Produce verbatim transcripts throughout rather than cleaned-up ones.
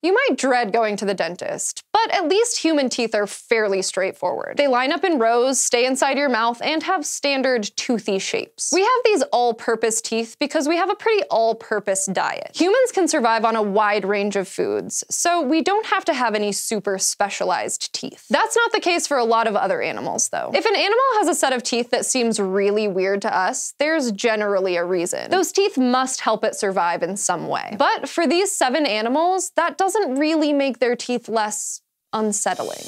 You might dread going to the dentist, but at least human teeth are fairly straightforward. They line up in rows, stay inside your mouth, and have standard toothy shapes. We have these all-purpose teeth because we have a pretty all-purpose diet. Humans can survive on a wide range of foods, so we don't have to have any super specialized teeth. That's not the case for a lot of other animals, though. If an animal has a set of teeth that seems really weird to us, there's generally a reason. Those teeth must help it survive in some way. But for these seven animals, that doesn't really make their teeth less unsettling.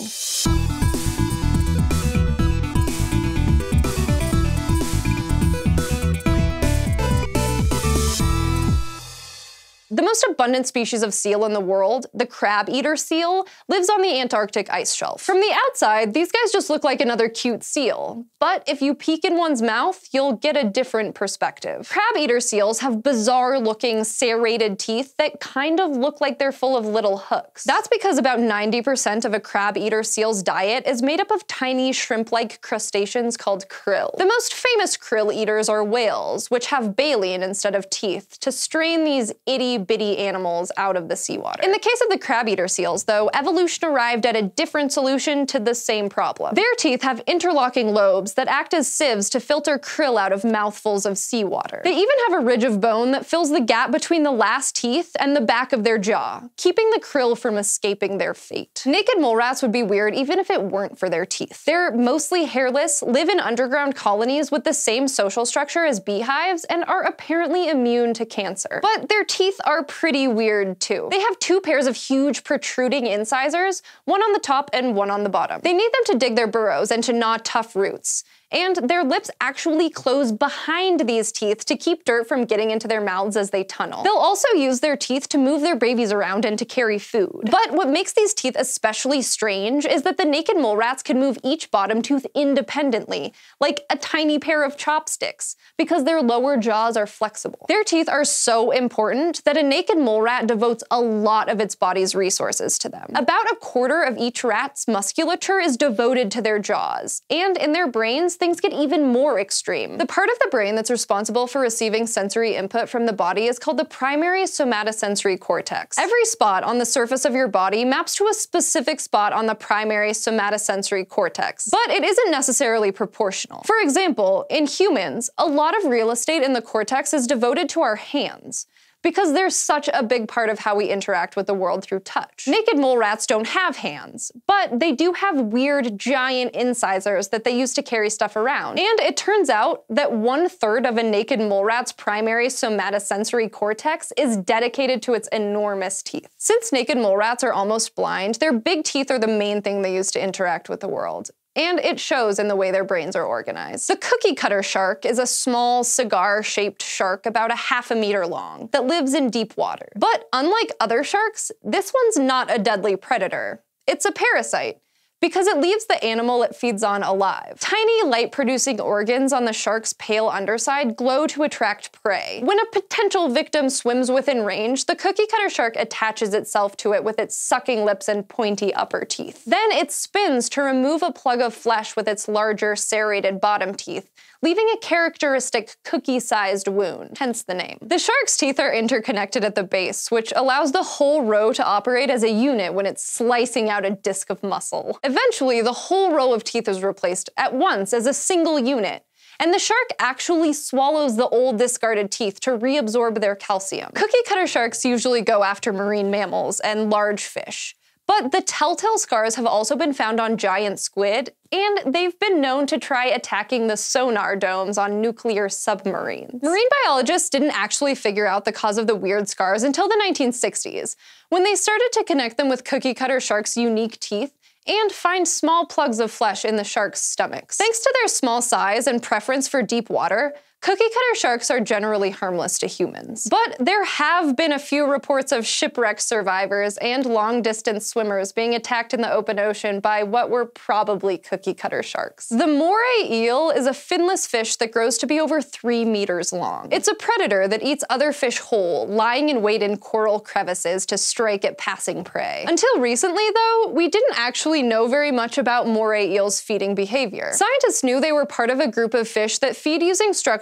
The most abundant species of seal in the world, the crab-eater seal, lives on the Antarctic ice shelf. From the outside, these guys just look like another cute seal. But if you peek in one's mouth, you'll get a different perspective. Crab-eater seals have bizarre-looking serrated teeth that kind of look like they're full of little hooks. That's because about ninety percent of a crab-eater seal's diet is made up of tiny shrimp-like crustaceans called krill. The most famous krill eaters are whales, which have baleen instead of teeth to strain these itty bitty animals out of the seawater. In the case of the crab-eater seals, though, evolution arrived at a different solution to the same problem. Their teeth have interlocking lobes that act as sieves to filter krill out of mouthfuls of seawater. They even have a ridge of bone that fills the gap between the last teeth and the back of their jaw, keeping the krill from escaping their fate. Naked mole rats would be weird even if it weren't for their teeth. They're mostly hairless, live in underground colonies with the same social structure as beehives, and are apparently immune to cancer. But their teeth are pretty weird too. They have two pairs of huge protruding incisors, one on the top and one on the bottom. They need them to dig their burrows and to gnaw tough roots. And their lips actually close behind these teeth to keep dirt from getting into their mouths as they tunnel. They'll also use their teeth to move their babies around and to carry food. But what makes these teeth especially strange is that the naked mole rats can move each bottom tooth independently, like a tiny pair of chopsticks, because their lower jaws are flexible. Their teeth are so important that a naked mole rat devotes a lot of its body's resources to them. About a quarter of each rat's musculature is devoted to their jaws, and in their brains, things get even more extreme. The part of the brain that's responsible for receiving sensory input from the body is called the primary somatosensory cortex. Every spot on the surface of your body maps to a specific spot on the primary somatosensory cortex, but it isn't necessarily proportional. For example, in humans, a lot of real estate in the cortex is devoted to our hands, because they're such a big part of how we interact with the world through touch. Naked mole rats don't have hands, but they do have weird giant incisors that they use to carry stuff around. And it turns out that one third of a naked mole rat's primary somatosensory cortex is dedicated to its enormous teeth. Since naked mole rats are almost blind, their big teeth are the main thing they use to interact with the world. And it shows in the way their brains are organized. The cookie-cutter shark is a small, cigar-shaped shark about a half a meter long that lives in deep water. But unlike other sharks, this one's not a deadly predator. It's a parasite, because it leaves the animal it feeds on alive. Tiny light-producing organs on the shark's pale underside glow to attract prey. When a potential victim swims within range, the cookie-cutter shark attaches itself to it with its sucking lips and pointy upper teeth. Then it spins to remove a plug of flesh with its larger, serrated bottom teeth, leaving a characteristic cookie-sized wound, hence the name. The shark's teeth are interconnected at the base, which allows the whole row to operate as a unit when it's slicing out a disc of muscle. Eventually, the whole row of teeth is replaced at once as a single unit, and the shark actually swallows the old discarded teeth to reabsorb their calcium. Cookie-cutter sharks usually go after marine mammals and large fish, but the telltale scars have also been found on giant squid, and they've been known to try attacking the sonar domes on nuclear submarines. Marine biologists didn't actually figure out the cause of the weird scars until the nineteen sixties, when they started to connect them with cookie-cutter sharks' unique teeth and find small plugs of flesh in the sharks' stomachs. Thanks to their small size and preference for deep water, cookie-cutter sharks are generally harmless to humans. But there have been a few reports of shipwreck survivors and long-distance swimmers being attacked in the open ocean by what were probably cookie-cutter sharks. The moray eel is a finless fish that grows to be over three meters long. It's a predator that eats other fish whole, lying in wait in coral crevices to strike at passing prey. Until recently, though, we didn't actually know very much about moray eels' feeding behavior. Scientists knew they were part of a group of fish that feed using structures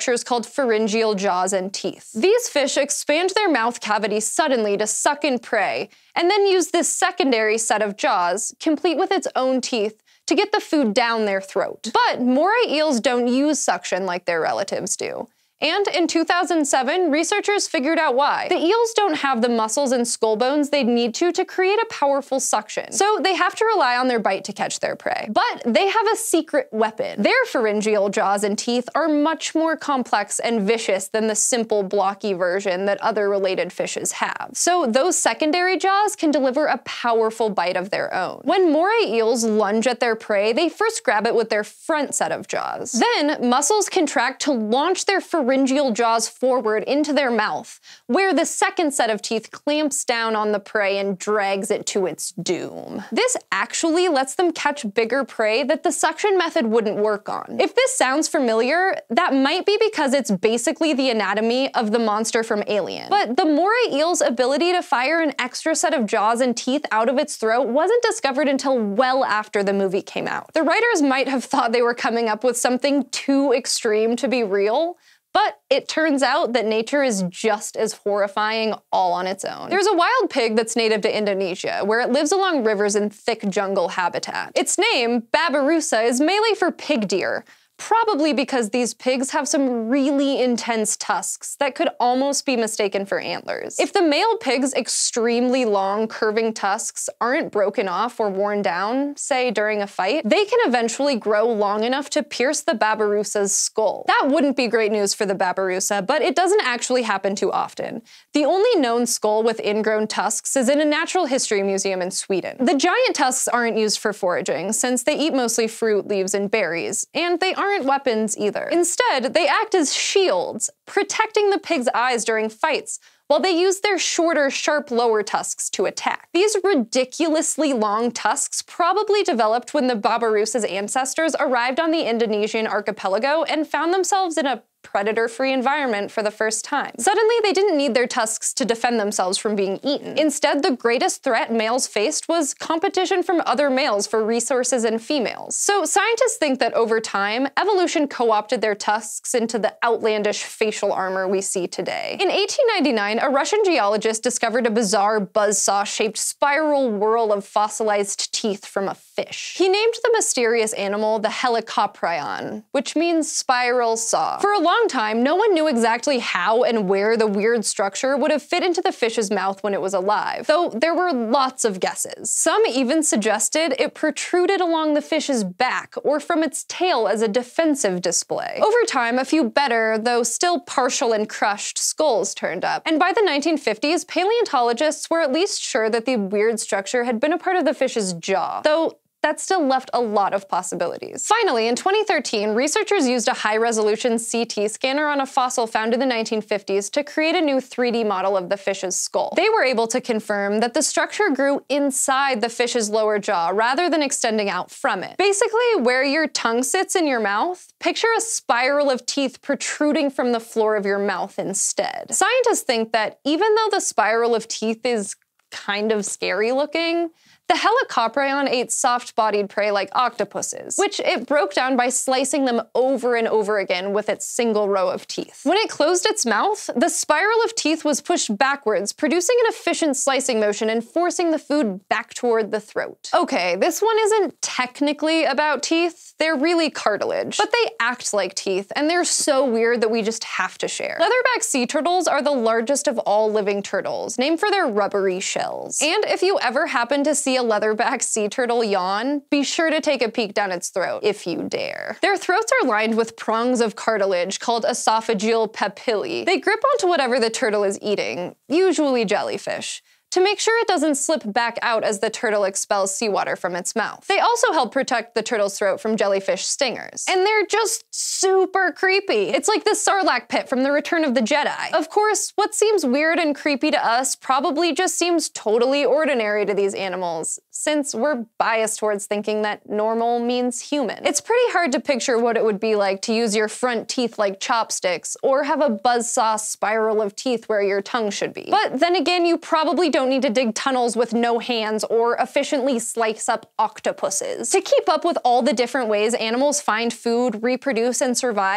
structures called pharyngeal jaws and teeth. These fish expand their mouth cavity suddenly to suck in prey, and then use this secondary set of jaws, complete with its own teeth, to get the food down their throat. But moray eels don't use suction like their relatives do. And in two thousand seven, researchers figured out why. The eels don't have the muscles and skull bones they'd need to to create a powerful suction, so they have to rely on their bite to catch their prey. But they have a secret weapon. Their pharyngeal jaws and teeth are much more complex and vicious than the simple blocky version that other related fishes have. So those secondary jaws can deliver a powerful bite of their own. When moray eels lunge at their prey, they first grab it with their front set of jaws. Then muscles contract to launch their pharyngeal pharyngeal jaws forward into their mouth, where the second set of teeth clamps down on the prey and drags it to its doom. This actually lets them catch bigger prey that the suction method wouldn't work on. If this sounds familiar, that might be because it's basically the anatomy of the monster from Alien. But the moray eel's ability to fire an extra set of jaws and teeth out of its throat wasn't discovered until well after the movie came out. The writers might have thought they were coming up with something too extreme to be real, but it turns out that nature is just as horrifying all on its own. There's a wild pig that's native to Indonesia, where it lives along rivers in thick jungle habitat. Its name, babirusa, is Malay for pig deer, probably because these pigs have some really intense tusks that could almost be mistaken for antlers. If the male pig's extremely long, curving tusks aren't broken off or worn down, say during a fight, they can eventually grow long enough to pierce the babirusa's skull. That wouldn't be great news for the babirusa, but it doesn't actually happen too often. The only known skull with ingrown tusks is in a natural history museum in Sweden. The giant tusks aren't used for foraging, since they eat mostly fruit, leaves, and berries, and they aren't aren't weapons either. Instead, they act as shields, protecting the pig's eyes during fights, while they use their shorter, sharp lower tusks to attack. These ridiculously long tusks probably developed when the babirusa's ancestors arrived on the Indonesian archipelago and found themselves in a predator-free environment for the first time. Suddenly, they didn't need their tusks to defend themselves from being eaten. Instead, the greatest threat males faced was competition from other males for resources and females. So scientists think that over time, evolution co-opted their tusks into the outlandish facial armor we see today. In eighteen ninety-nine, a Russian geologist discovered a bizarre buzzsaw-shaped spiral whorl of fossilized teeth from a fish. He named the mysterious animal the HELICOPRION, which means spiral saw. For a long time, no one knew exactly how and where the weird structure would have fit into the fish's mouth when it was alive, though there were lots of guesses. Some even suggested it protruded along the fish's back or from its tail as a defensive display. Over time, a few better, though still partial and crushed, skulls turned up, and by the nineteen fifties, paleontologists were at least sure that the weird structure had been a part of the fish's jaw, though that still left a lot of possibilities. Finally, in twenty thirteen, researchers used a high-resolution C T scanner on a fossil found in the nineteen fifties to create a new three D model of the fish's skull. They were able to confirm that the structure grew inside the fish's lower jaw rather than extending out from it. Basically, where your tongue sits in your mouth, picture a spiral of teeth protruding from the floor of your mouth instead. Scientists think that even though the spiral of teeth is kind of scary looking, the HELICOPRION ate soft-bodied prey like octopuses, which it broke down by slicing them over and over again with its single row of teeth. When it closed its mouth, the spiral of teeth was pushed backwards, producing an efficient slicing motion and forcing the food back toward the throat. Okay, this one isn't technically about teeth, they're really cartilage, but they act like teeth, and they're so weird that we just have to share. Leatherback sea turtles are the largest of all living turtles, named for their rubbery shells. And if you ever happen to see a leatherback sea turtle yawn, be sure to take a peek down its throat, if you dare. Their throats are lined with prongs of cartilage called esophageal papillae. They grip onto whatever the turtle is eating, usually jellyfish, to make sure it doesn't slip back out as the turtle expels seawater from its mouth. They also help protect the turtle's throat from jellyfish stingers. And they're just super creepy. It's like the Sarlacc pit from the Return of the Jedi. Of course, what seems weird and creepy to us probably just seems totally ordinary to these animals, since we're biased towards thinking that normal means human. It's pretty hard to picture what it would be like to use your front teeth like chopsticks, or have a buzzsaw spiral of teeth where your tongue should be. But then again, you probably don't need to dig tunnels with no hands or efficiently slice up octopuses. To keep up with all the different ways animals find food, reproduce, and survive,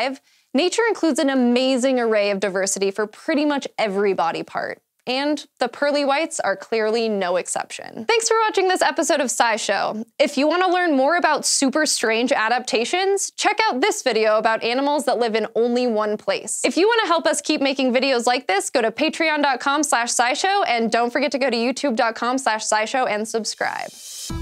Nature includes an amazing array of diversity for pretty much every body part. And the pearly whites are clearly no exception. Thanks for watching this episode of SciShow. If you want to learn more about super strange adaptations, check out this video about animals that live in only one place. If you want to help us keep making videos like this, go to patreon dot com slash scishow, and don't forget to go to youtube dot com slash scishow and subscribe.